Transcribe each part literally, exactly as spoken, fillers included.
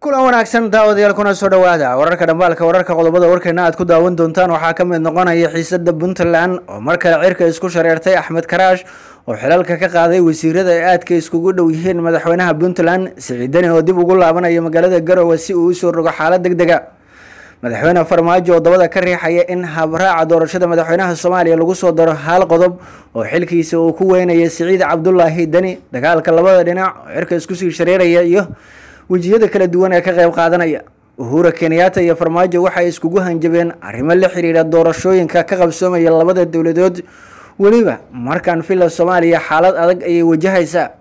kulan wanaagsan daawadayaal kuna soo dhawaada wararka dhambaalka wararka qodobada warkeena aad ku daawan doontaan waxaa ka mid noqonaya xiisada Puntland oo markale cirka isku shareertay Axmed Karaash oo xilalka ka qaaday wasiirada ay aadka iskugu dhow yihiin madaxweynaha Puntland Siciid Dani oo dib ugu laabanaya magaalada Garowe si uu u soo rogo xaalad degdeg ah madaxweyne Farmaajo oo dabada ka riixaya in habraaca doorashada madaxweynaha Soomaaliya lagu soo daro hal qodob oo xilkiisa uu ku weynayay Siciid Cabdullaahi Dani dagaalka labada dhinac cirka isku sii shareeraya iyo wajiyada kala duwan ee ka qayb qaadanaya Uhuru Kenyatta iyo Farmaajo waxay iskugu hanjabeen arrimo la xiriira doorashooyinka ka qabsoomaya labada dawladood waliba markaan fila Soomaaliya xaalad adag ay wajahaysaa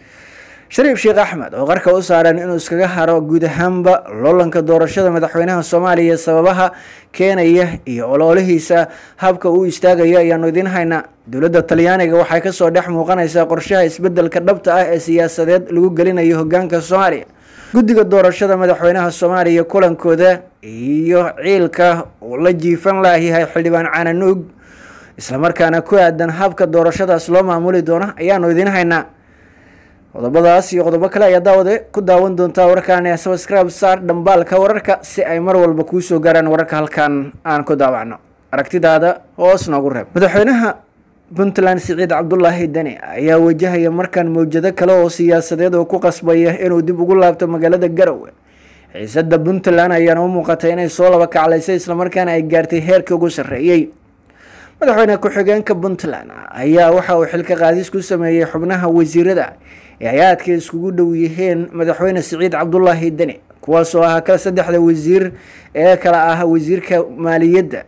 Shariif Sheekh Axmed oo qarka u saaran inuu iskaga haro guud ahaanba loolanka doorashada madaxweynaha Soomaaliya sababaha keenaya iyo ololihiisa habka uu istaagayo ayaan idin haynaa dawladda Talyaaniga waxay ka soo dhex muuqanaysaa qorshaha isbedelka dhabta ah ee siyaasadeed lagu gelinayo hoggaanka Soomaaliya guddiga doorashada madaxweynaha Soomaaliya kulankooda iyo ciilka oo la jiifan lahayahay xildhibaan Cananuug isla markaana ku aadan habka doorashadaas loo maamuli doono ayaan idin haynaa qodobadaas iyo qodobo kale ayaa daawade ku daawan doontaa wararkan subscribe saar dhambaalka wararka si ay mar walba kuu soo gaaraan wararka halkan aan ku daawacno aragtidaada hoos noogu reeb madaxweynaha Puntland Siciid Cabdullaahi Dani ayaa wajahaya markan mowjado kale oo siyaasadeed oo ku qasbaya inuu dib ugu laabto magaalada Garowe xiisada Puntland ayaa u muuqatay inay soo laba kaclaysay isla markaana ay gaartay heerkii ugu sarreeyay madaxweyne ku-xigeenka Puntland ayaa waxa uu xilka qaadis ku sameeyay xubnaha wasiirada ee hay'adka iskugu dhow yihiin madaxweyne Siciid Cabdullaahi Dani kuwaas oo ah kala saddexda wasiir ee kala ah wasiirka maaliyadda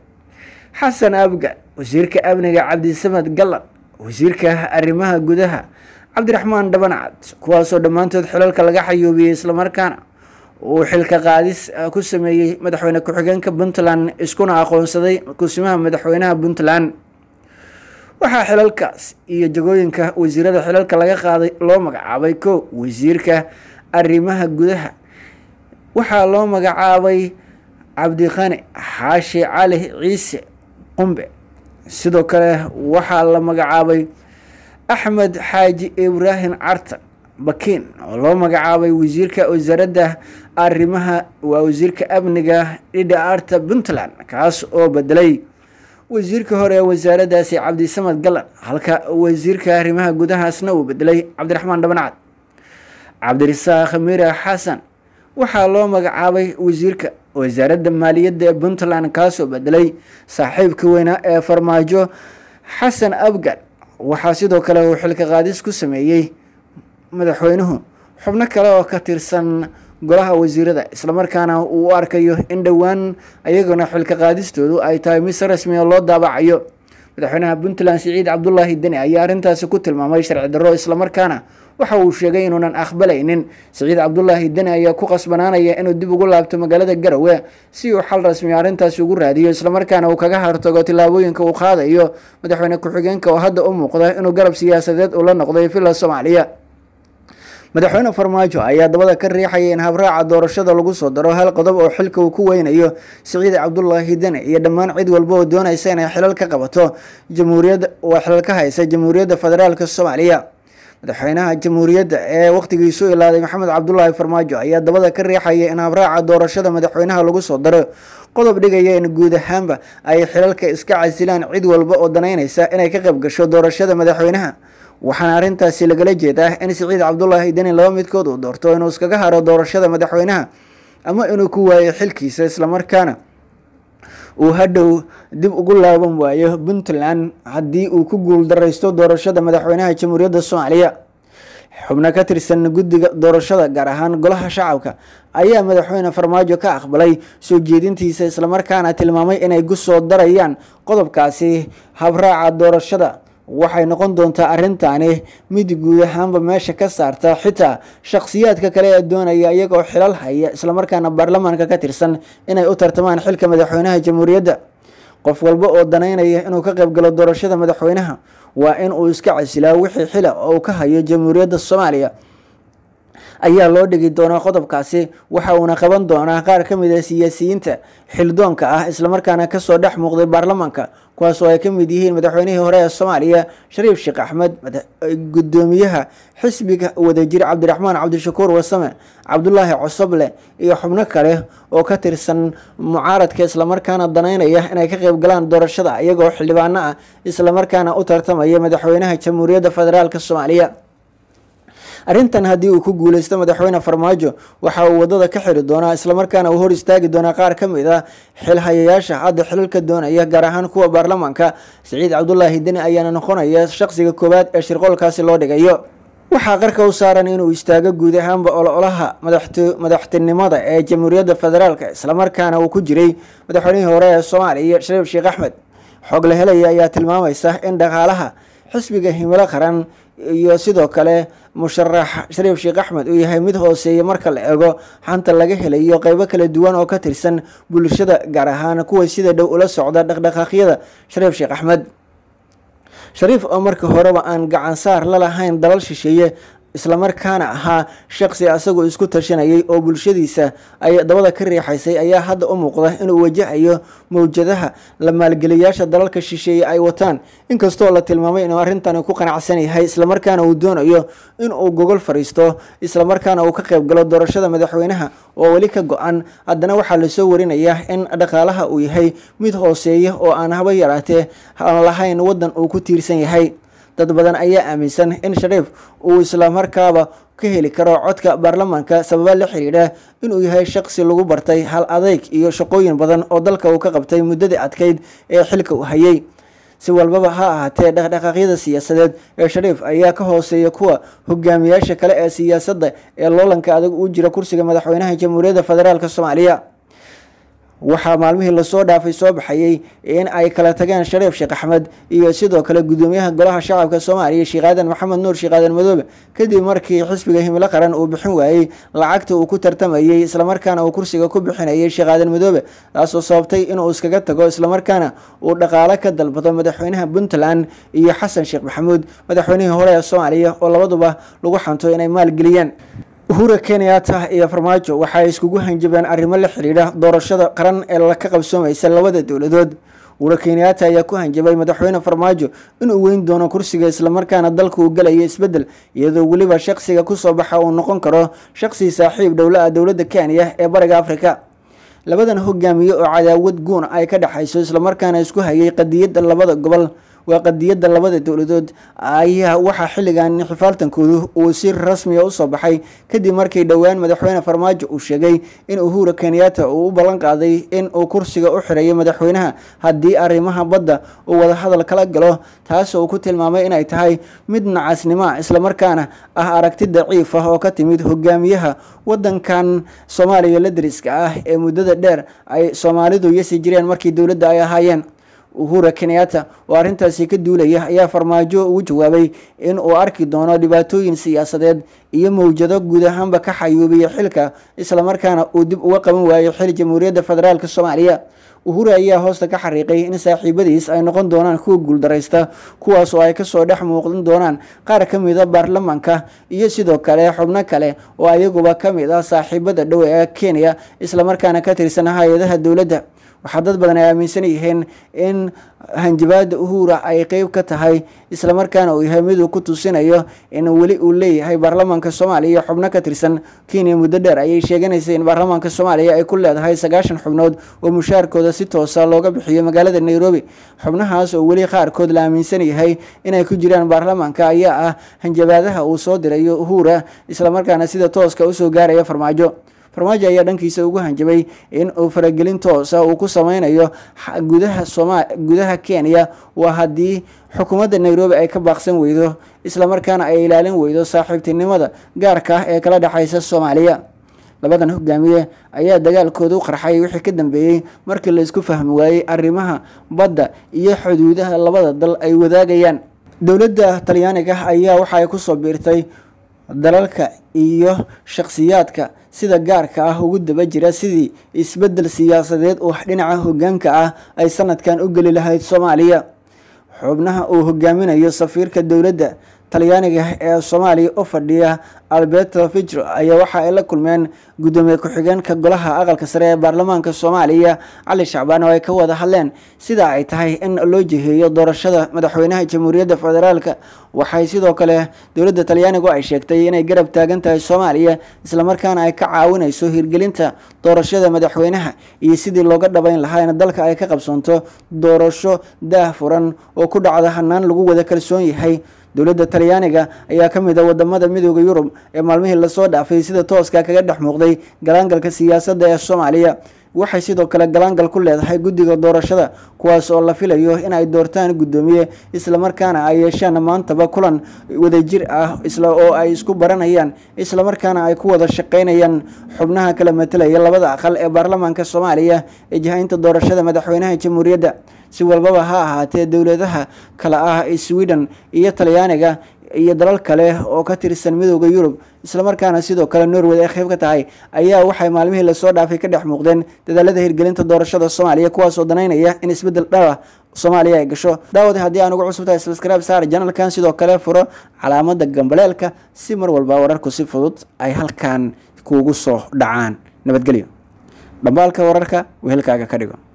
Xasan Abga wasiirka amniga Cabdisamad Gallan wasiirka arrimaha gudaha Cabdiraxmaan Dhabancad kuwaas oo dhamaantood xilalka laga xayoobiyay isla markaana uu xilka qaadis ku sameeyay madaxweyne ku-xigeenka Puntland iskuna aqoonsaday kusimaha madaxweynaha Puntland waxa xilalkaas iyo jagooyinka wasiirada xilalka laga qaaday loo magacaabay ko wasiirka arrimaha gudaha waxa loo magacaabay Cabdiqani Xaashi Cali Ciise Qumbe sidoo kale waxa la magacaabay Axmed Xaaji Ibrahim Cartan Bakin oo loo magacaabay wasiirka wasaaradda arrimaha waa wasiirka amniga Dhida Arta Puntland kaas oo bedelay wasiirka hore ee wasaaraddaasi Cabdisamad Gallan halka wasiirka arrimaha gudahaasna uu bedelay Cabdiraxmaan Dhabancad Cabdirasaaq Mira Xasan waxaa loo magacaabay wasiirka wasaaradda maaliyadda ee Puntland kaas oo bedelay saaxiibka weyna ee Farmaajo Xasan Abgan waxaa sidoo kale uu xilka qaadis ku sameeyay madaxweynuhu xubno kale oo ka tirsan golaha wasiirada isla markaana uu arkayo in dhawaan ayaguna xilka qaadistoodu ay tahay mid rasmi ah loo daabacayo madaxweynaha Puntland Siciid Cabdullaahi Dani ayaa arintaasi ku tilmaamay sharci darro isla markaana waxa uu sheegay inuunan aqbalaynin Siciid Cabdullaahi Dani ayaa ku qasbanaanaya inuu dib ugu laabto magaalada Garowe si uu xal rasmi ah arintaasi ugu raadiyo isla markaana uu kaga hartago tilaabooyinka uu qaadayo madaxweyne ku-xigeenka oo hadda u muuqda inuu garab siyaasadeed u la noqday fila Soomaaliya madaxweyne Farmaajo ayaa dabada ka riixaya in habraaca doorashada lagu soo daro hal qodob oo xilka uu ku weynayo Siciid Cabdullaahi Dani iyo dhammaan cid walba oo doonaysa inay xilal ka qabato jamhuuriyadda oo xilal ka haysa jamhuuriyadda federaalka Soomaaliya madaxweynaha jamhuuriyadda ee waqtigiisu ilaaday Maxamed Cabdullaahi Farmaajo ayaa dabada ka riixaya in habraaca doorashada madaxweynaha lagu soo daro qodob dhigaya in guud ahaanba ay xilalka iska casilaan cid walba oo danaynaysa inay ka qayb gasho doorashada madaxweynaha waxaana arintaasi lagala jeedaa in Siciid Cabdullaahi Dani laba midkood uu doorto inuu iskaga haro doorashada madaxweynaha ama inuu ku waayo xilkiisa isla markaana uu hadhow dib ugu laaban waayo Puntland haddii uu ku guul dareysto doorashada madaxweynaha jamhuuriyadda Soomaaliya xubno ka tirsan guddiga doorashada gaar ahaan golaha shacabka ayaa madaxweyne Farmaajo ka aqbalay soo jeedintiisa isla markaana tilmaamay inay ku soo darayaan qodobkaasi habraaca doorashada waxay noqon doontaa arintani mid guud ahaanba meesha ka saarta xitaa shakhsiyaadka kale ee doonaya iyagoo xilal haya isla markaana baarlamaanka ka tirsan inay u tartamaan xilka madaxweynaha jamhuuriyadda qof walba oo danaynaya inuu ka qayb galo doorashada madaxweynaha waa in uu iska casilaa wixii xila oo ka hayo jamhuuriyadda Soomaaliya ayaa loo dhigi doonaa qodobkaasi, waxa uuna qaban doonaa qaar ka mid ah siyaasiyiinta xildoonka ah islamarkaana kasoo dhex muuqday baarlamaanka, kuwaas oo ay ka mid yihiin madaxweynihii hore ee Soomaaliya Shariif Sheekh Axmed, gudoomiyaha xisbiga wadajir Cabdiraxmaan Cabdishakuur Wasame, Cabdullaahi Cosoble iyo xubno kale oo ka tirsan mucaaradka islamarkaana danaynaya inay ka qayb galaan doorashada iyagoo xildhibaano ah islamarkaana u tartamaya madaxweynaha Jamhuuriyadda Federaalka Soomaaliya. arrintan haddii uu ku guuleysto madaxweyne Farmaajo waxa uu wadada ka xiri doonaa islamarkaana uu hor istaagi doonaa qaar ka mid ah xilhayayaasha hadda xilalka doonaya, gaar ahaan kuwa baarlamaanka. Siciid Cabdullaahi Deni ayaana noqonaya shaqsiga koowaad ee shirqoolkaasi loo dhigayo. waxaa qarka u saaran inuu istaago guud ahaanba ololaha madaxtinimada ee Jamhuuriyadda Federaalka islamarkaana uu ku jiray madaxweynihii hore ee Soomaaliya Shariif Sheekh Axmed. xog la helaya ayaa tilmaamaysa in dhaqaalaha xisbiga himilo qaran iyo sidoo kale musharax Shariif Sheekh Axmed uu yahay mid hooseeya marka la eego xanta laga helayo qaybo kala duwan oo ka tirsan bulshada, gaar ahaan kuwa sida dhow ula socda dhaqdhaqaaqyada Shariif Sheekh Axmed. Shariif oo markii horeba aan gacan saar la lahayn dalal shisheeye islamarkaana ahaa shaqsi asagoo isku tashanayay oo bulshadiisa ay dabada ka riixaysay, ayaa hadda u muuqda inuu wajahayo mawjadaha la maalgeliyaasha dalalka shisheeye ay wataan, inkastoo la tilmaamay inuu arrintan ku qanacsan yahay islamarkaana uu doonayo inuu gogol fariisto islamarkaana uu ka qayb galo doorashada madaxweynaha oo weli ka go-an. haddana waxaa lasoo warinayaa in dhaqaalaha uu yahay mid hooseeya oo aan haba yaraatee aan lahayn wadan uu ku tiirsan yahay. dad badan ayaa aaminsan in Shariif uu isla markaaba ka heli karo codka baarlamaanka sabab la xiriira inuu yahay shaqsi lagu bartay hal adayg iyo shaqooyin badan oo dalka uu ka qabtay muddadii adkeyd ee xilka uu hayay. si walbaba ha ahaatee dhaqdhaqaaqyada siyaasadeed ee Shariif ayaa ka hooseeya kuwa hogaamiyaasha kale ee siyaasadda ee loolanka adag u jira kursiga madaxweynaha Jamhuuriyadda Federaalka Soomaaliya. waxaa maalmihii lasoo dhaafay soo baxayay in ay kala tageen Shariif Sheekh Axmed iyo sidoo kale gudoomiyaha golaha shacabka Soomaaliya Sheekh Aadan Maxamed Nuur Sheekh Aadan Madoobe, kadib markii xisbiga himilo qaran uu bixin waayay lacagta uu ku tartamayay islamarkaana uu kursiga ku bixinayay Sheekh Aadan Madoobe, taasoo sababtay inuu iskaga tago islamarkaana uu dhaqaale ka dalbado madaxweynaha Puntland iyo Xasan Sheekh Maxamuud, madaxweynihii hore ee Soomaaliya oo labaduba lagu xanto inay maalgeliyaan. Uhuru Kenyatta iyo Farmaajo waxay iskugu hanjabeen arrimo la xiriira doorashada qaran ee la ka qabsoomaysa labada dowladood. Uhuru Kenyatta ayaa ku hanjabay madaxweyne Farmaajo inuu weyn doono kursiga islamarkaana dalka uu galayo isbedel, iyadoo weliba shaqsiga ku soo baxa uu noqon karo shaqsi saaxiib dowladda dowladda Kenya ee bariga Afrika. labadan hogaamiye oo cadaawad guun ay ka dhaxayso islamarkaana isku hayay qadiyadda labada gobol waa qadiyadda labada dowladood ayaa waxaa xilligan xifaaltankoodu uu si rasmi ah u soo baxay kadib markii dhowaan madaxweyne Farmaajo uu sheegay in Uhuru Kenyatta uu u ballan qaaday in uu kursiga u xirayo madaxweynaha haddii arrimaha badda uu wada hadal kala galo, taas oo ku tilmaamay inay tahay mid nacasnimo islamarkaana ah aragti daciif ah oo ka timid hogaamiyaha wadankan Soomaaliya la dariska ah ee muddada dheer ay Soomaalidu yasi jireen markii dowladda ay ahaayeen. Uhuru Kenyatta oo arrintaasi ka duulaya ayaa Farmaajo ugu jawaabay in uu arki doono dhibaatooyin siyaasadeed iyo mawjado guud ahaanba ka xayuubiya xilka islamarkaana uu dib uga qaban waayo xil Jamhuuriyadda Federaalka Soomaaliya. Uhuru ayaa hoosta ka xariiqay in saaxiibadiis ay noqon doonaan kuwa guuldareysta, kuwaas oo ay ka soo dhex muuqdan doonaan qaar ka mid ah baarlamaanka iyo sidoo kale xubno kale oo ayaguba ka mid ah saaxiibada dhow ee Kenya islamarkaana ka tirsan hay'adaha dowladda. waxaa dad badan ay aaminsan yihiin in hanjabaada Uhuru ay qayb ka tahay islamarkaana uu yahay mid uu ku tusinayo in weli uu leeyahay baarlamaanka Soomaaliya xubno ka tirsan Kenya. muddo dheer ayay sheeganaysaa in baarlamaanka Soomaaliya ay ku leedahay sagaashan xubnood oo mushaarkooda si toos ah looga bixiyo magaalada Nairobi. xubnahaas oo weli qaarkood la aaminsan yahay inay ku jiraan baarlamaanka ayaa ah hanjabaadaha uu soo dirayo Uhuru islamarkaana sida tooska u soo gaaraya Farmaajo. Farmaajo ayaa dhankiisa ugu hanjabay in uu faragelin toos ah uu ku sameynayo gudaha Soomaaliya gudaha Kenya waa haddii xukuumadda Nairobi ay ka baaqsan weydo islamarkaana ay ilaalin weydo saaxiibtinimada gaarka ah ee kala dhaxaysa Soomaaliya. labadan hogaamiye ayaa dagaalkooda u qarxay wixii ka dambeeyay markii la isku fahmi waayay arrimaha badda iyo xuduudaha labada dal ay wadaagayaan. dowladda Talyaaniga ayaa waxa ay ku soo biirtay dalalka iyo shakhsiyaadka sida gaarka ah ugu daba jira sidii isbedel siyaasadeed oo dhinaca hoggaanka ah ay sanadkan u gali lahayd Soomaaliya. xubnaha uu hogaaminayo safiirka dowladda talyaaniga ee Soomaaliya oo fadhiya Alberto Fico ayaa waxa ay la kulmeen gudoomiye ku-xigeenka golaha aqalka sare ee baarlamaanka Soomaaliya Cali Shacbaan oo ay ka wada hadleen sida ay tahay in loo jiheeyo doorashada madaxweynaha Jamhuuriyadda Federaalka. waxay sidoo kale dowladda Talyaaniga ay sheegtay inay garab taagan tahay Soomaaliya isla markaana ay ka caawinayso hirgelinta doorashada madaxweynaha iyo sidii looga dhabayn lahaa in dalka ay ka qabsanto doorasho daahfuran oo ku dhacda hanaan lagu wada kalsoon yahay. dowladda Talyaaniga ayaa ka mid ah wadamada midowga Yurub ee maalmihii la soo dhaafay sida tooska kaga dhex muuqday galaangalka siyaasadda ee Soomaaliya. waxay sidoo kale galaangal ku leedahay guddiga doorashada kuwaas oo la filayo in ay doortaan gudoomiye isla markaana ay yeeshaan maantaba kulan wadajir ah isla oo ay isku baranayaan isla markaana ay ku wada shaqeynayaan xubnaha kala metelaya labada aqal ee baarlamaanka Soomaaliya ee jihaynta doorashada madaxweynaha Jamhuuriyadda. si walbaba ha ahaatee dowladaha kala ah Sweden iyo Talyaaniga iyo dalal kale oo ka tirsan midowga Yurub isla markaana sidoo kale Norway ay qayb ka tahay ayaa waxay maalmihii la soo dhaafay ka dhex muuqdeen dadaalada hirgelinta doorashada Soomaaliya kuwaas oo danaynaya in isbedel dhawa Soomaaliya ay gasho. daawad haddii aan ugu cusubtahay subscribe saar channelkan sidoo kale furo calaamada gambaleelka si mar walba wararku si fudud ay halkan kuugu soo dhacaan. nabadgelyo. dhambalka wararka wehelkaaga ka dhigo.